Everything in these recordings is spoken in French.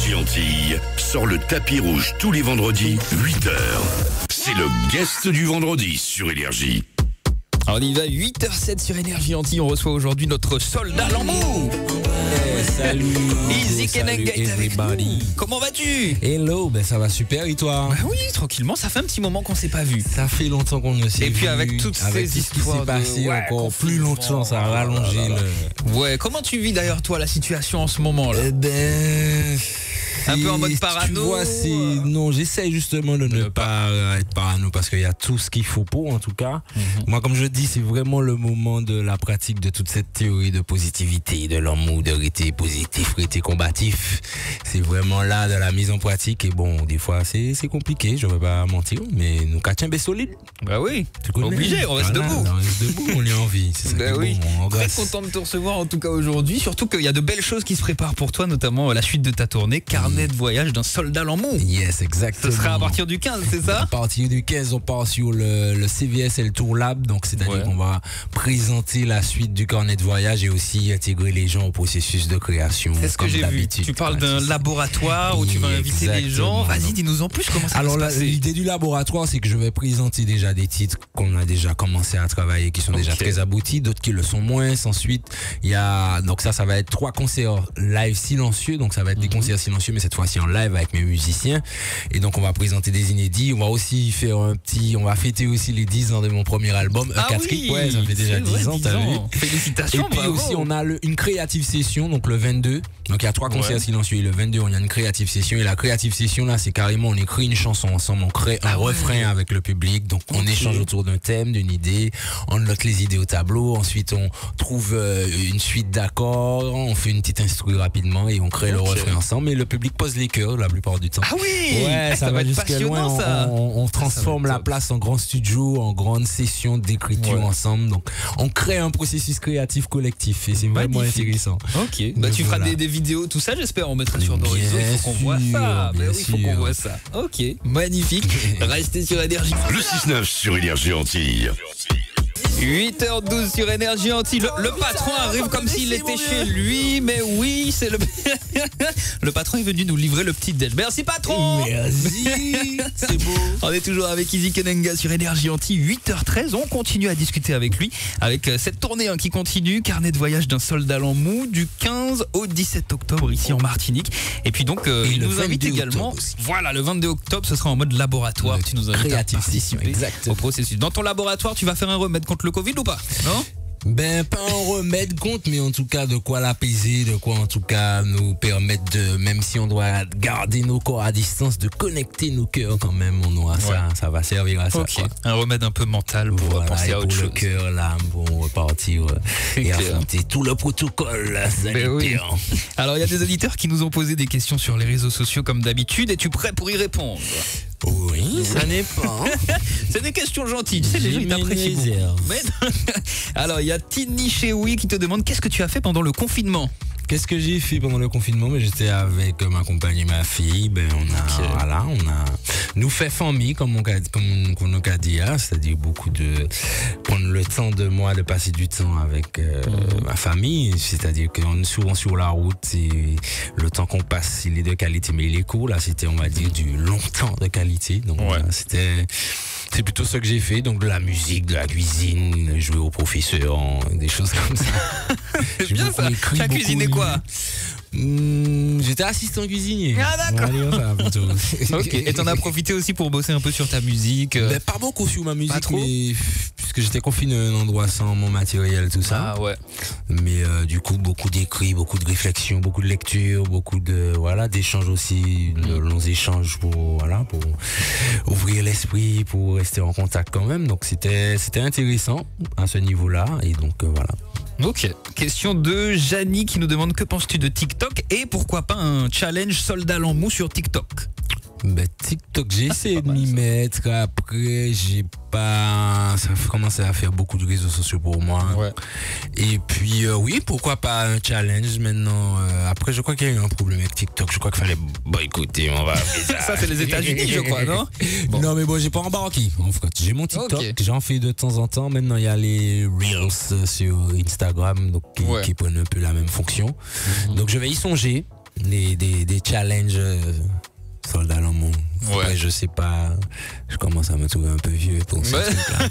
Énergie Antilles sort le tapis rouge tous les vendredis, 8h. C'est le guest du vendredi sur Énergie. Alors on y va, 8h07 sur Énergie Antilles. On reçoit aujourd'hui notre soldat Lambou. Salut. Easy Kenenga est avec nous. Comment vas-tu? Hello, ben ça va super et toi? Bah oui, tranquillement, ça fait un petit moment qu'on s'est pas vu. Ça fait longtemps qu'on ne s'est vu. Et puis avec toutes ces histoires qui s'est passé encore plus longtemps, ça a rallongé le... Ouais, comment tu vis d'ailleurs toi la situation en ce moment là? Un peu en mode parano. Tu vois, non, j'essaie justement de ne pas être parano parce qu'il y a tout ce qu'il faut pour, en tout cas. Moi, comme je dis, c'est vraiment le moment de la pratique de toute cette théorie de positivité, de l'amour, de rester positif, rester combatif. C'est vraiment là de la mise en pratique. Et bon, des fois, c'est compliqué, je ne vais pas mentir, mais nous catchons bien solide. Bah oui, obligé, on reste debout. On reste debout, on est en vie. C'est ça bah oui. Bon, très content de te recevoir en tout cas aujourd'hui. Surtout qu'il y a de belles choses qui se préparent pour toi, notamment la suite de ta tournée, Carnet de voyage d'un soldat Lambou. Yes, exactement. Ce sera à partir du 15, c'est ça? À partir du 15, on part sur le CVSL Tour Lab. Donc, c'est-à-dire qu'on va présenter la suite du carnet de voyage et aussi intégrer les gens au processus de création. C'est ce que j'ai vu. Tu parles d'un laboratoire où tu vas inviter les gens. Vas-y, dis-nous en plus comment ça va se passer. L'idée du laboratoire, c'est que je vais présenter déjà des titres qu'on a déjà commencé à travailler, qui sont déjà très aboutis, d'autres qui le sont moins. Ensuite, il y a, donc ça va être 3 concerts live silencieux. Donc, ça va être des concerts silencieux, mais cette fois-ci en live avec mes musiciens. Et donc, on va présenter des inédits. On va aussi faire on va fêter aussi les 10 ans de mon premier album, oui, ouais, ça fait déjà 10 ans, t'as vu. Félicitations. Et puis aussi, on a une creative session, donc le 22. Donc, il y a 3 concerts silencieux. Et le 22, on a une creative session. Et la creative session, là, c'est carrément, on écrit une chanson ensemble, on crée un refrain avec le public. Donc, on échange autour d'un thème, d'une idée. On note les idées au tableau. Ensuite, on trouve une suite d'accords. On fait une petite instru rapidement et on crée le refrain ensemble. Et le public pose les chœurs la plupart du temps. Ah oui! Ouais, ça va jusqu'à loin. Ça. On transforme la place en grand studio, en grande session d'écriture ensemble. Donc, on crée un processus créatif collectif et c'est vraiment intéressant. Ok. Bah, tu feras des vidéos, tout ça, j'espère. On mettra sur nos réseaux. Il faut qu'on voit ça. Mais oui, il faut qu'on voit ça. Ok. Magnifique. Restez sur Énergie. Le 6-9 sur Énergie Antilles. 8h12 sur Énergie Antilles. Le patron arrive comme s'il était chez lui, mais oui, c'est le... Le patron est venu nous livrer le petit déj. Merci patron. Merci. C'est beau. On est toujours avec Easy Kenenga sur Énergie Antilles. 8h13, on continue à discuter avec lui, avec cette tournée qui continue, Carnet de voyage d'un soldat Lambou, du 15 au 17 octobre ici en Martinique. Et puis donc, il nous invite également. Voilà, le 22 octobre, ce sera en mode laboratoire. Tu nous invites à participer au processus. Dans ton laboratoire, tu vas faire un remède contre le Covid ou pas? Non? Ben, pas un remède contre, mais en tout cas, de quoi l'apaiser, de quoi en tout cas nous permettre de, même si on doit garder nos corps à distance, de connecter nos cœurs quand même, on aura ça va servir à ça. Quoi. Un remède un peu mental pour penser à autre chose. Pour le cœur, l'âme, pour repartir et affronter tout le protocole sanitaire. Alors, il y a des auditeurs qui nous ont posé des questions sur les réseaux sociaux comme d'habitude. Es-tu prêt pour y répondre? Oui, ça n'est pas. C'est des questions gentilles, tu sais, les gens ils t'apprécient beaucoup. Alors, il y a Tini Cheoui qui te demande qu'est-ce que tu as fait pendant le confinement? Qu'est-ce que j'ai fait pendant le confinement? Mais j'étais avec ma compagne et ma fille. Ben on a nous fait famille comme on a dit, c'est-à-dire beaucoup de prendre le temps de moi de passer du temps avec ma famille. C'est-à-dire qu'on est souvent sur la route et le temps qu'on passe, il est de qualité, mais il est court. Là, c'était on va dire du long temps de qualité. Donc c'est plutôt ça que j'ai fait, donc de la musique, de la cuisine, jouer au professeur, des choses comme ça. C'est bien ça. Tu as cuisiné quoi? J'étais assistant cuisinier. Ah d'accord. Ok. Et t'en as profité aussi pour bosser un peu sur ta musique? Pas beaucoup sur ma musique, mais puisque j'étais confiné à un endroit sans mon matériel, tout ça. Ah ouais. Mais du coup, beaucoup d'écrits, beaucoup de réflexions, beaucoup de lectures, beaucoup de d'échanges aussi, de longs échanges pour ouvrir l'esprit, pour rester en contact quand même. Donc c'était intéressant à ce niveau-là et donc voilà. Ok. Question de Janie qui nous demande que penses-tu de TikTok et pourquoi pas un challenge soldat Lambou sur TikTok? Ben, TikTok, j'ai essayé de m'y mettre. Après, j'ai pas. Ça a commencé à faire beaucoup de réseaux sociaux pour moi. Ouais. Et puis, oui, pourquoi pas un challenge maintenant. Après, je crois qu'il y a eu un problème avec TikTok. Je crois qu'il fallait boycotter. On va ça, c'est les États-Unis, je crois, non? Bon. Non, mais bon, j'ai pas embarqué. En fait, j'ai mon TikTok. J'en fais de temps en temps. Maintenant, il y a les Reels sur Instagram donc, qui prennent un peu la même fonction. Donc, je vais y songer. des challenges soldats dans le monde. Ouais. Ouais, je sais pas, je commence à me trouver un peu vieux pour ce truc-là.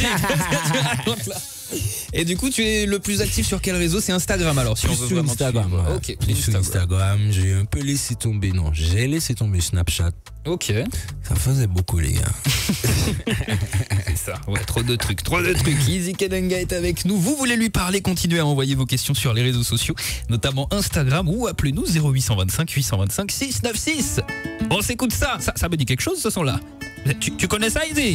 Et du coup, tu es le plus actif sur quel réseau? C'est Instagram alors, si Plus on veut sur vraiment Instagram. te suivre. Ouais. Ok, Plus sur Instagram, j'ai un peu laissé tomber, non, j'ai laissé tomber Snapchat. Ok. Ça faisait beaucoup, les gars. C'est ça, ouais, trop de trucs. Easy Kenenga est avec nous. Vous voulez lui parler, continuez à envoyer vos questions sur les réseaux sociaux, notamment Instagram, ou appelez-nous 0825 825 696. On s'écoute ça me dit quelque chose ce son-là. Tu connais ça, Easy?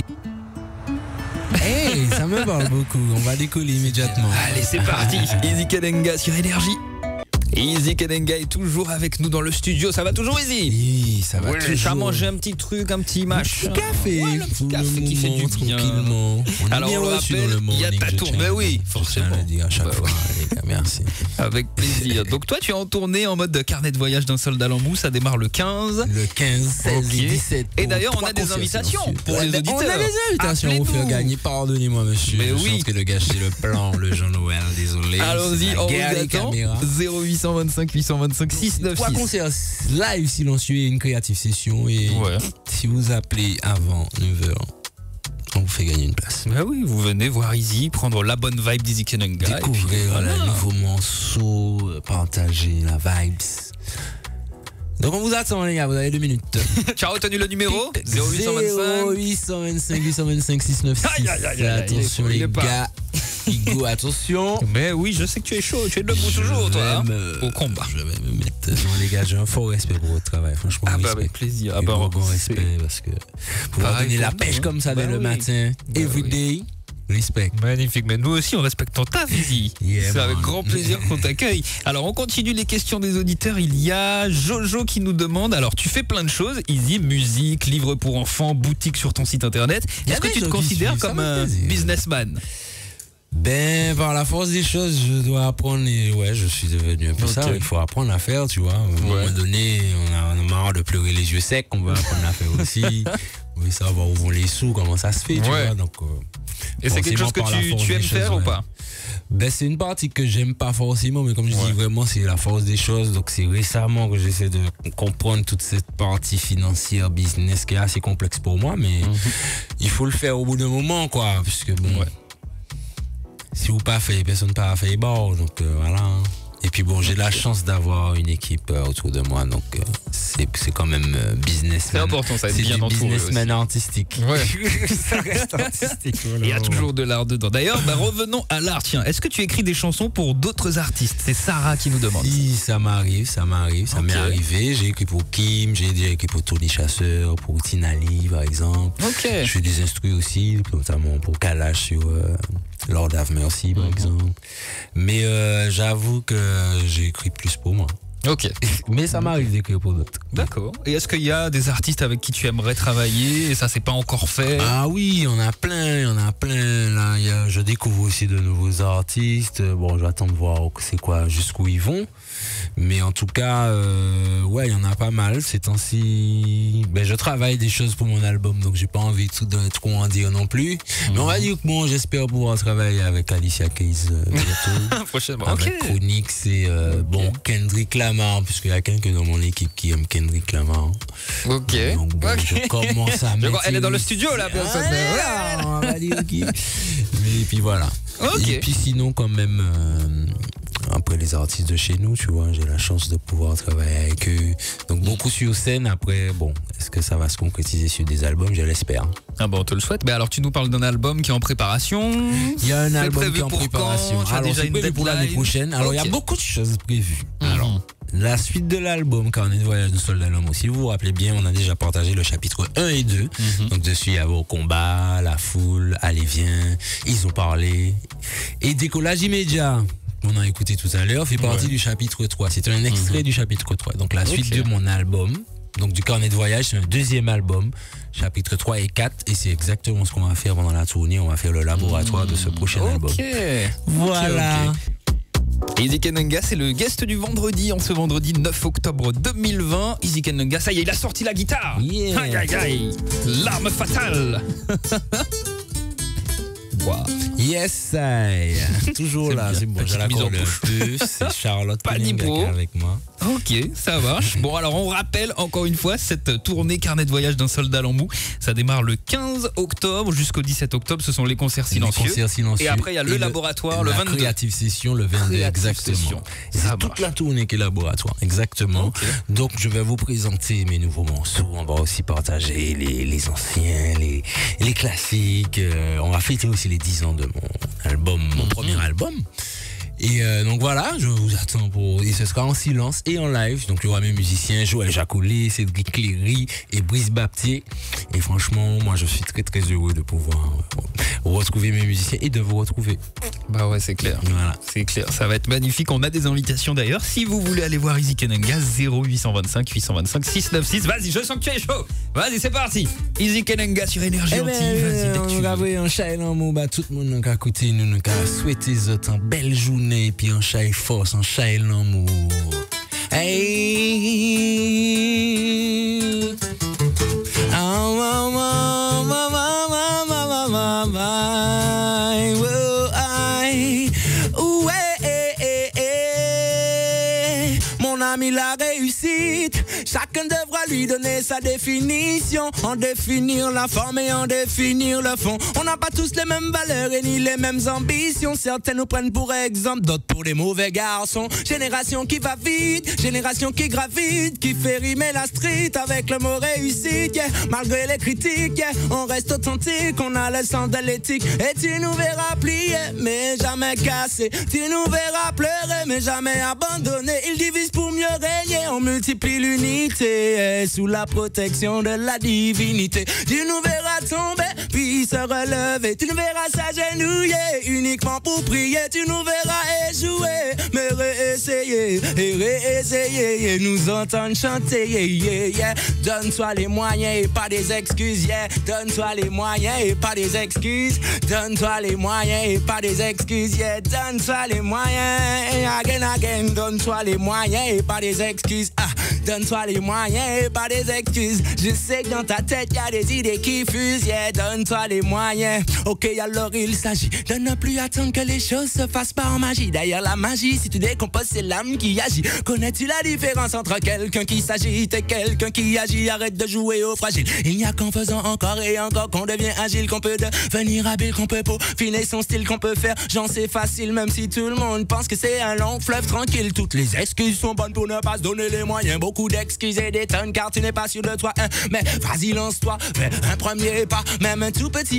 Hey, ça me parle beaucoup, on va décoller immédiatement. Allez, c'est parti. Easy Kenenga sur Énergie. Easy Kenenga est toujours avec nous dans le studio. Ça va toujours, Easy? Oui, ça va toujours. T'as mangé un petit truc, un petit machin. Un petit café. Ouais, le petit café qui fait du bien. Tranquillement. Alors, on le rappelle, il y a ta tournée. Mais oui, forcément. Je le dis à chaque fois, les gars, merci. Avec plaisir. Donc, toi, tu es en tournée en mode carnet de voyage d'un soldat en mou. Ça démarre le 15. Le 15, 16 et 17. Et d'ailleurs, on a des invitations pour les auditeurs. On a des invitations à vous faire gagner. Pardonnez-moi, monsieur. Mais je oui. suis en train de gâcher le plan, le Jean-Noël, désolé. Allons-y, on vous attend. 0825 825 696. Trois concerts live silencieux et une creative session. Et si vous appelez avant 9h, on vous fait gagner une place. Bah oui, vous venez voir Easy, prendre la bonne vibe d'Easy Kenenga. Découvrir le nouveau morceau, partager la vibes. Donc on vous attend, les gars, vous avez 2 minutes. Tu as retenu le numéro 0825 825 696. Aïe, aïe, aïe, aïe, Attention, les gars. Hugo, attention. Mais oui, je sais que tu es chaud, tu es debout toujours, toi. Au combat. Je vais me mettre. Non, les gars, j'ai un fort respect pour votre travail. Franchement, ah bah respect. avec plaisir. Ah bah, bah bon respect parce que pouvoir donner la pêche comme ça dès le matin, everyday. Respect. Magnifique, mais nous aussi on respecte ton taf, Easy. C'est avec grand plaisir qu'on t'accueille. Alors on continue les questions des auditeurs. Il y a Jojo qui nous demande, alors tu fais plein de choses, Easy, musique, livres pour enfants, boutique sur ton site internet. Est-ce que tu te considères comme un businessman? Ben, par la force des choses, je dois apprendre et ouais, je suis devenu un peu ça. Il faut apprendre à faire, tu vois. À un moment donné, on a marre de pleurer les yeux secs, on veut apprendre à faire aussi. On veut savoir où vont les sous, comment ça se fait, tu vois. Donc, et c'est quelque chose que tu aimes faire ou pas? Ben, c'est une partie que j'aime pas forcément, mais comme je dis vraiment, c'est la force des choses. Donc, c'est récemment que j'essaie de comprendre toute cette partie financière, business qui est assez complexe pour moi, mais il faut le faire au bout d'un moment, quoi. Puisque bon. Si vous pas fait, personne pas fait bon, donc voilà. Et puis bon, j'ai la chance d'avoir une équipe autour de moi, donc c'est quand même businessman. C'est important, ça, être bien entouré. C'est businessman artistique. Ouais. Ça reste artistique. Il y a toujours de l'art dedans. D'ailleurs, revenons à l'art. Tiens, est-ce que tu écris des chansons pour d'autres artistes? C'est Sarah qui nous demande. Si, ça m'arrive, ça m'est arrivé. J'ai écrit pour Kim, j'ai déjà écrit pour Tony Chasseur, pour Tinali par exemple. Ok. Je fais des instrus aussi, notamment pour Kalash sur Lord Have Mercy par exemple. Mais j'avoue que j'ai écrit plus pour moi. Ok. Mais ça m'arrive d'écrire pour d'autres. D'accord. Et est-ce qu'il y a des artistes avec qui tu aimerais travailler et ça c'est pas encore fait? Ah oui, il y en a plein. Là, je découvre aussi de nouveaux artistes. Bon, j'attends de voir c'est quoi, jusqu'où ils vont. Mais en tout cas, ouais, il y en a pas mal. Ces temps-ci, ben, je travaille des choses pour mon album, donc j'ai pas envie de trop en dire non plus. Mais on va dire que bon, j'espère pouvoir travailler avec Alicia Keys bientôt. Prochainement. Avec Chronix et bon, Kendrick Lamar, puisqu'il y a quelqu'un dans mon équipe qui aime Kendrick Lamar. Ok. Donc bon, je commence à mettre. Elle est dans le studio là, personne. On va dire ok. Et puis voilà. Ok. Et puis sinon, quand même. Après les artistes de chez nous, tu vois, j'ai la chance de pouvoir travailler avec eux. Donc beaucoup sur scène. Après, bon, est-ce que ça va se concrétiser sur des albums? Je l'espère. Ah bon, on te le souhaite. Mais alors tu nous parles d'un album qui est en préparation. Il y a un album qui est en préparation. Alors c'est prévu pour l'année prochaine. Alors il y a beaucoup de choses prévues. Alors la suite de l'album Carnet de voyage de soldat l'homme, si vous vous rappelez bien, on a déjà partagé le chapitre 1 et 2. Donc dessus il y a vos combats, la foule, allez viens, ils ont parlé. Et décollage immédiat, on a écouté tout à l'heure, fait partie du chapitre 3. C'est un extrait du chapitre 3. Donc la suite de mon album, donc du carnet de voyage, c'est un deuxième album, chapitre 3 et 4. Et c'est exactement ce qu'on va faire pendant la tournée. On va faire le laboratoire de ce prochain album. Voilà. Easy Kenenga, c'est le guest du vendredi, en ce vendredi 9 octobre 2020. Easy Kenenga, ça y est, il a sorti la guitare. Yeah. Aïe aïe aïe, l'arme fatale. Wow. Yes, toujours là, c'est bon, j'ai la corde un peu, c'est Charlotte Kanenga avec moi. Ok, ça marche. Bon, alors on rappelle encore une fois cette tournée Carnet de voyage d'un soldat en mou. Ça démarre le 15 octobre jusqu'au 17 octobre. Ce sont les concerts silencieux. Et après, il y a le laboratoire le 22. Creative Session le 22, exactement. C'est toute la tournée qui est laboratoire, exactement. Okay. Donc, je vais vous présenter mes nouveaux morceaux. On va aussi partager les anciens, les classiques. On va fêter aussi les 10 ans de mon album, mon premier album. Et donc voilà, je vous attends et ce sera en silence et en live. Donc il y aura mes musiciens, Joël Jacollet, Cédric Cléry et Brice Baptier. Et franchement, moi je suis très très heureux de pouvoir retrouver mes musiciens et de vous retrouver. Bah ouais, c'est clair. Voilà. C'est clair, ça va être magnifique. On a des invitations d'ailleurs. Si vous voulez aller voir Easy Kenenga, 0825 825 696. Vas-y, je sens que tu es chaud. Vas-y, c'est parti. Easy Kenenga sur Énergie Anti. Vas-y, on va voir un chai l'amour, bah tout le monde a écouté, nous a souhaité une belle journée. Et puis un chai force, un chai l'amour. Hey. Mon ami, la réussite, chacun devra lui donner sa définition. En définir la forme et en définir le fond. On n'a pas tous les mêmes valeurs et ni les mêmes ambitions. Certains nous prennent pour exemple, d'autres pour des mauvais garçons. Génération qui va vite, génération qui gravite, qui fait rimer la street avec le mot réussite. Yeah. Malgré les critiques, yeah, on reste authentique, on a le sens de l'éthique. Et tu nous verras plier, mais jamais casser. Tu nous verras pleurer, mais jamais abandonner. Ils divisent pour mieux régner, on multiplie l'unité sous la protection de la divinité. Tu nous verras tomber, puis se relever. Tu nous verras s'agenouiller uniquement pour prier. Tu nous verras échouer, mais réessayer et réessayer et nous entendre chanter. Yeah, yeah, yeah. Donne-toi les moyens et pas des excuses. Yeah. Donne-toi les moyens et pas des excuses. Donne-toi les moyens et pas des excuses. Yeah. Donne-toi les moyens again, again. Donne-toi les moyens et pas des excuses. Ah, donne-toi les moyens et pas des excuses. Je sais que dans ta tête y a des idées qui fusent. Yeah, donne-toi les moyens. Ok, alors il s'agit de ne plus attendre que les choses se fassent par magie. D'ailleurs la magie, si tu décomposes, c'est l'âme qui agit. Connais-tu la différence entre quelqu'un qui s'agite et quelqu'un qui agit? Arrête de jouer au fragile. Il n'y a qu'en faisant encore et encore qu'on devient agile, qu'on peut devenir habile, qu'on peut peaufiner son style, qu'on peut faire genre c'est facile, même si tout le monde pense que c'est un long fleuve tranquille. Toutes les excuses sont bonnes pour ne pas se donner les moyens. Beaucoup d'excuses et des tonnes car tu n'es pas sûr de toi. Mais vas-y, lance-toi, fais un premier pas, même un tout petit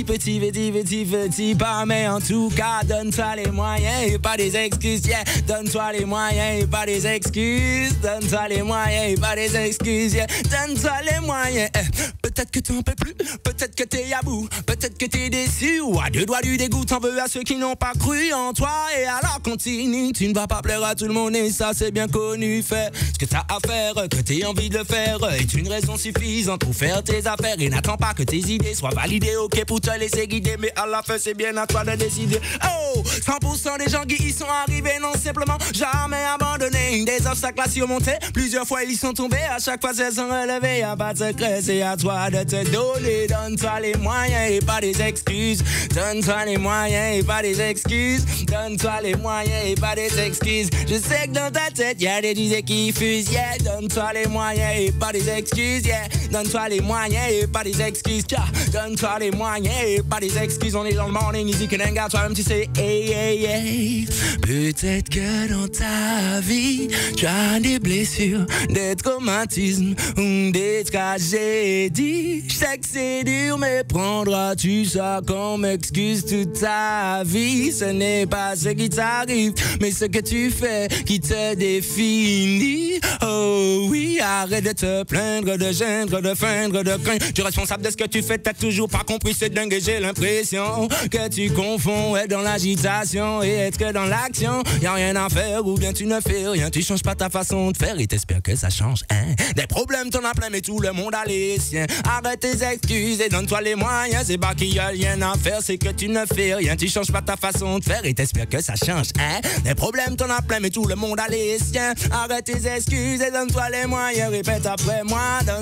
pas. Mais en tout cas, donne-toi les moyens et pas des excuses. Yeah. Donne-toi les moyens et pas des excuses. Donne-toi les moyens et pas des excuses. Yeah. Donne-toi les moyens. Peut-être que t'en peux plus, peut-être que t'es à bout, peut-être que t'es déçu ou à deux doigts du dégoût. T'en veux à ceux qui n'ont pas cru en toi. Et alors continue, tu ne vas pas plaire à tout le monde et ça c'est bien connu. Fais ce que t'as à faire, que t'aies envie de le faire est une raison suffisante pour faire tes affaires. Et n'attends pas que tes idées soient validées, ok, pour te laisser guider. Mais à la fin c'est bien à toi de décider. Oh, 100% des gens qui y sont arrivés n'ont simplement jamais abandonné. Des obstacles à surmonter, plusieurs fois ils sont tombés. À chaque fois ils sont relevés, y'a pas de secret, c'est à toi de te donner. Donne-toi les moyens et pas des excuses. Donne-toi les moyens et pas des excuses. Donne-toi les moyens et pas des excuses. Je sais que dans ta tête y'a des idées qui fusent. Yeah, donne-toi les moyens et pas des excuses. Yeah, donne-toi les moyens et pas des excuses. Donne-toi les moyens et pas des excuses. On est dans le morning, Easy Kenenga, toi-même tu sais. Hey, hey, hey. Peut-être que dans ta vie tu as des blessures, des traumatismes ou des tragédies. Je sais que c'est dur, mais prendras-tu ça comme excuse toute ta vie? Ce n'est pas ce qui t'arrive, mais ce que tu fais qui te définit. Oh oui, arrête de te plaindre, de gêner, de feindre, de craindre. Tu es responsable de ce que tu fais, t'as toujours pas compris, c'est dingue et j'ai l'impression que tu confonds être dans l'agitation et être dans l'action. Y'a rien à faire ou bien tu ne fais rien, tu changes pas ta façon de faire et t'espères que ça change, hein. Des problèmes t'en as plein mais tout le monde a les siens. Arrête tes excuses et donne-toi les moyens. C'est pas qu'il y a rien à faire, c'est que tu ne fais rien, tu changes pas ta façon de faire et t'espères que ça change, hein. Des problèmes t'en as plein mais tout le monde a les siens. Arrête tes excuses et donne-toi les moyens. Répète après moi, donne-toi les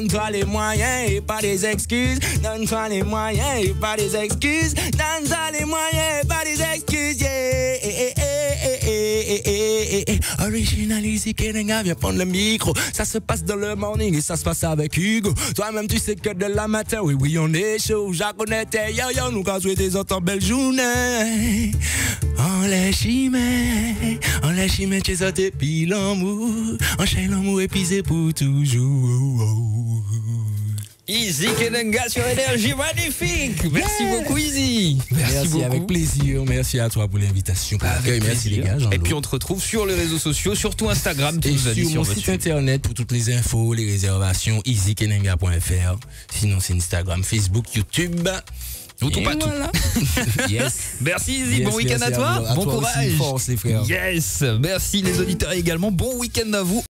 les moyens et pas des excuses. Donne-toi les moyens et pas des excuses. Donne-toi les moyens et pas des excuses. Yeah. Original Easy Kenenga, viens prendre le micro. Ça se passe dans le morning et ça se passe avec Hugo. Toi-même tu sais que de la matin, oui oui on est chaud. Jacques on était yo yo, nous quand souhaiter des autres belles journées. On les chimè, tu sautes puis l'amour. On chaîne l'amour et puis c'est pour toujours. Easy Kenenga sur Énergie, magnifique. Merci beaucoup Easy. Merci beaucoup. Avec plaisir. Merci à toi pour l'invitation. Merci les gars. Et puis on te retrouve sur les réseaux sociaux, surtout Instagram. Et sur mon site internet pour toutes les infos, les réservations, easykenenga.fr. Sinon c'est Instagram, Facebook, YouTube. Ou tout pas voilà. Yes. Merci Easy, bon week-end à toi. Bon courage. Force les frères. Yes. Merci les auditeurs également. Bon week-end à vous.